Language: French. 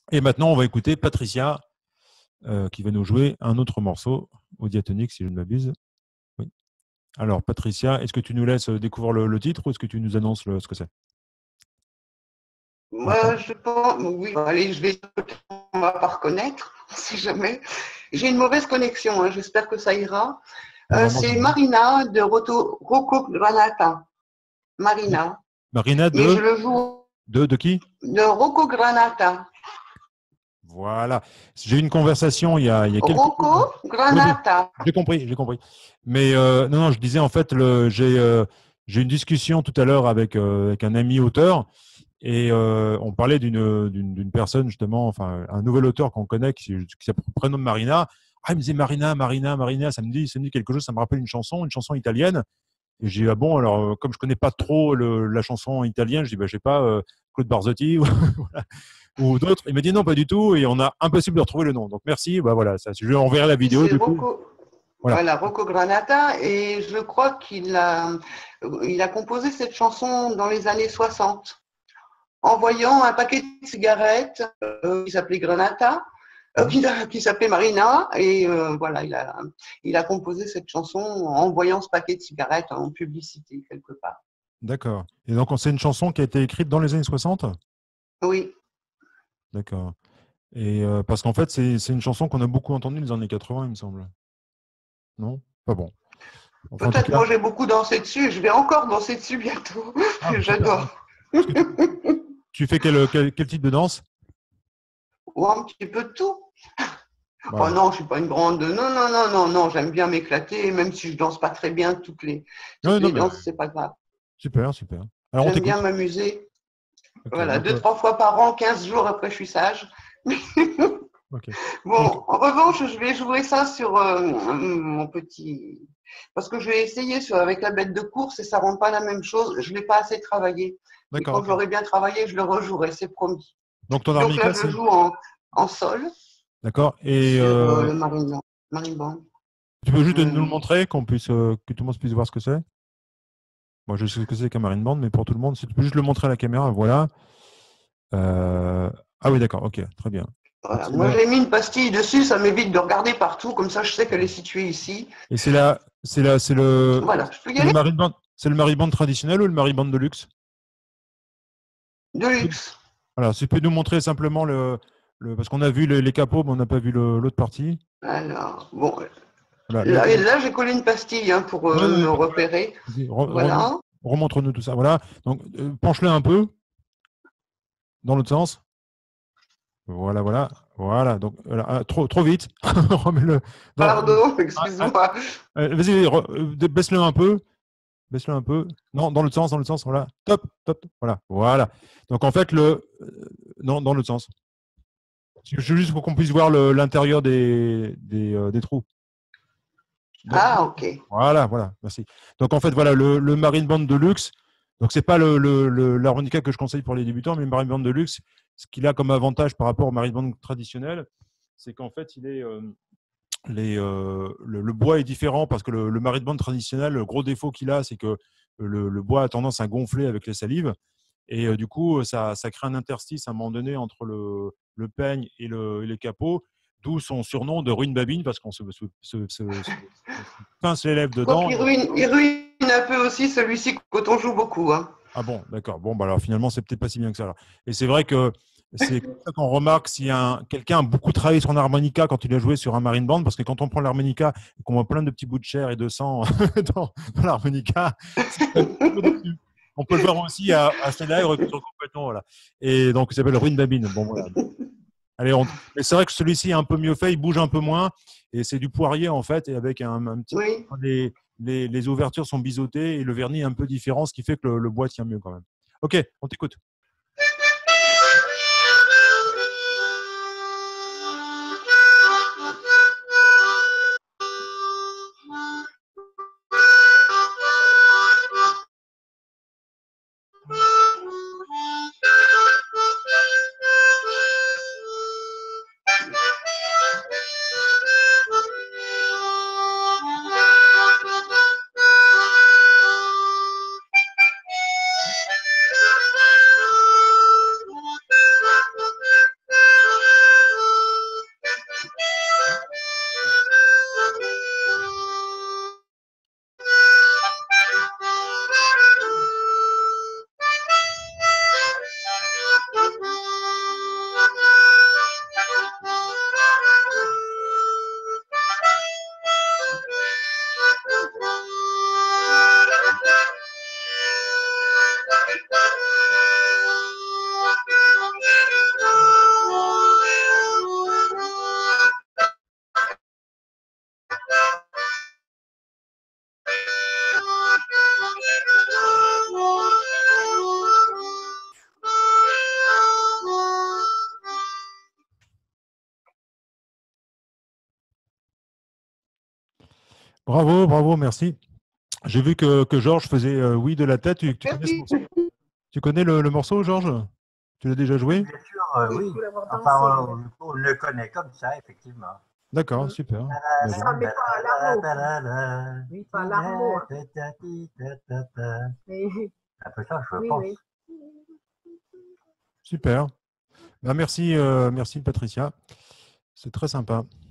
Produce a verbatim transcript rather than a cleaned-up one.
Et maintenant, on va écouter Patricia euh, qui va nous jouer un autre morceau au diatonique, si je ne m'abuse. Oui. Alors, Patricia, est-ce que tu nous laisses découvrir le, le titre ou est-ce que tu nous annonces le, ce que c'est? Moi, je pense, oui, allez, je vais, on va pas reconnaître, si jamais. J'ai une mauvaise connexion, hein, j'espère que ça ira. Euh, Alors, moi, c'est Marina de Roto, Rocco Granata. Marina. Marina Mais je de, le joue de, de qui? de Rocco Granata. Voilà. J'ai eu une conversation il y a, il y a quelques jours. Rocco Oui, oui, Granata. j'ai compris, j'ai compris. Mais euh, non, non, je disais en fait, le, j'ai euh, j'ai eu une discussion tout à l'heure avec, euh, avec un ami auteur et euh, on parlait d'une, d'une, d'une personne justement, enfin un nouvel auteur qu'on connaît qui, qui s'appelle prénomme Marina. Ah, il me disait Marina, Marina, Marina, ça me dit, ça me dit quelque chose, ça me rappelle une chanson, une chanson italienne. Et j'ai dit, ah bon, alors euh, comme je connais pas trop le, la chanson italienne, je dis, bah, je sais pas, euh, Claude Barzotti ou, voilà, ou d'autres. Il m'a dit non, pas du tout, et on a impossible de retrouver le nom. Donc merci, bah voilà, ça, je lui enverrai la vidéo C'est du coup. Rocco, Voilà. voilà, Rocco Granata. Et je crois qu'il a, il a composé cette chanson dans les années soixante. En voyant un paquet de cigarettes euh, qui s'appelait Granata, euh, qui, qui s'appelait Marina, et euh, voilà, il a, il a composé cette chanson en voyant ce paquet de cigarettes en publicité quelque part. D'accord. Et donc c'est une chanson qui a été écrite dans les années soixante? Oui. D'accord. Et euh, parce qu'en fait, c'est c'est une chanson qu'on a beaucoup entendue dans les années quatre-vingts, il me semble. Non? Pas bon. Enfin, en tout Peut-être cas. moi j'ai beaucoup dansé dessus, je vais encore danser dessus bientôt. Ah, super. J'adore. Parce que tu, tu fais quel, quel, quel type de danse? Ou un petit peu de tout. Oh Bah, non, je suis pas une grande. Non, non, non, non, non, j'aime bien m'éclater, même si je danse pas très bien toutes les, non, toutes non, les mais danses, c'est pas grave. super, super. Alors on J'aime bien t'écoute. m'amuser. Ok, Voilà, donc, deux, euh, trois fois par an, quinze jours après, je suis sage. ok. Donc, Bon, en revanche, je vais jouer ça sur euh, mon petit. Parce que je vais essayer sur, avec la bête de course et ça ne rend pas la même chose. Je ne l'ai pas assez travaillé. Mais d'accord, quand je ok. l'aurai bien travaillé, je le rejouerai, c'est promis. Donc ton Donc là, harmonica, je le c'est. joue en, en sol D'accord. Et sur euh, euh, le marine, marimba. tu peux juste nous le Euh, montrer, qu'on puisse, euh, que tout le monde puisse voir ce que c'est. Moi, je sais ce que c'est qu'un marine band, mais pour tout le monde, si tu peux juste le montrer à la caméra, voilà. Euh, Ah oui, d'accord, ok, très bien. Donc voilà. c'est Moi, le... j'ai mis une pastille dessus, ça m'évite de regarder partout, comme ça, je sais qu'elle est située ici. Et c'est la, c'est la, c'est le, Voilà, je peux y c'est le aller. marine band, c'est le marine band traditionnel ou le marine band de luxe? De luxe. Voilà, si tu peux nous montrer simplement le, le parce qu'on a vu les, les capots, mais on n'a pas vu le- l'autre partie. Alors, bon, Voilà, le, là, le- là j'ai collé une pastille hein, pour ouais, euh, ouais, me pas de problème. repérer. Vas-y, re- re- Voilà. remontre-nous tout ça. Voilà. Donc, euh, penche-le un peu dans l'autre sens. Voilà, voilà, voilà. Donc, voilà, ah, trop, trop vite. Remets-le. dans- Pardon, ah, ah, excuse-moi. euh, Vas-y, re- euh, baisse-le un peu. Baisse-le un peu. Non, dans l'autre sens, dans l'autre sens. Voilà. Top, top. Voilà, voilà. Donc, en fait, le, euh, non, dans l'autre sens. C'est juste pour qu'on puisse voir le- l'intérieur des, des, euh, des trous. Dans- Ah, ok. Voilà, voilà, merci. Donc en fait, voilà, le, le Marine Band de luxe, donc c'est pas le, le, le- l'harmonica que je conseille pour les débutants, mais le Marine Band de luxe, ce qu'il a comme avantage par rapport au Marine Band traditionnel, c'est qu'en fait, il est, euh, les, euh, le, le bois est différent parce que le, le Marine Band traditionnel, le gros défaut qu'il a, c'est que le, le bois a tendance à gonfler avec les salives. Et euh, du coup, ça, ça crée un interstice à un moment donné entre le, le peigne et, le, et les capots, d'où son surnom de ruine babine, parce qu'on se, se, se, se, se- se pince les lèvres Je crois dedans. qu'il ruine, il ruine un peu aussi celui-ci quand on joue beaucoup. Hein. Ah bon, d'accord. Bon, bah alors finalement, c'est peut-être pas si bien que ça. Alors. Et c'est vrai que c'est comme ça qu'on remarque si un, quelqu'un a beaucoup travaillé sur un harmonica quand il a joué sur un marine band, parce que quand on prend l'harmonica et qu'on voit plein de petits bouts de chair et de sang dans, dans l'harmonica, c'est quand même un peu déçu. On peut le voir aussi à, à celle-là, il recule complètement. Voilà. Et donc, il s'appelle Ruine Babine. Bon, voilà. Allez, on... Mais c'est vrai que celui-ci est un peu mieux fait, il bouge un peu moins, et c'est du poirier en fait, et avec un, un petit. Oui. Les, les, les ouvertures sont biseautées et le vernis est un peu différent, ce qui fait que le, le bois tient mieux quand même. Ok, on t'écoute. Bravo, bravo, merci. J'ai vu que, que Georges faisait euh, oui de la tête. Tu, tu connais ce Merci. morceau? Tu connais le, le morceau, Georges? Tu l'as déjà joué? Bien sûr, euh, Oui, oui. Il faut l'avoir dansé. Enfin, ouais. on, on le connaît comme ça, effectivement. D'accord, Mm. super. Ah, Bah, Ça, mais pas à l'arnaud. Oui, pas à l'arnaud. hein. Mais- Un peu ça, je Oui, pense. oui. super. Bah, merci, euh, merci Patricia. C'est très sympa.